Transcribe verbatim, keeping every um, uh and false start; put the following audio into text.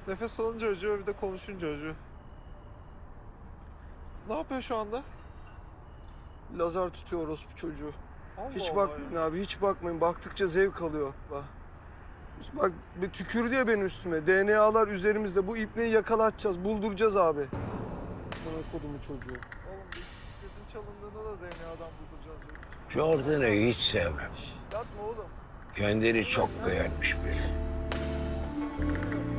Nefes alınca acıyor, bir de konuşunca acıyor. Ne yapıyor şu anda? Lazer tutuyor orospu çocuğu. Allah Hiç Allah bakmayın ya. abi, hiç bakmayın. Baktıkça zevk alıyor. Bak, bak bir tükürdü ya benim üstüme. D N A'lar üzerimizde. Bu ipneyi yakalatacağız, bulduracağız abi. Bana kodumu çocuğu. Oğlum biz bisikletin çalındığında da D N A'dan bulduracağız diyor. Jordan'ı hiç sevmem. Yatma oğlum. Kendini çok beğenmiş biri.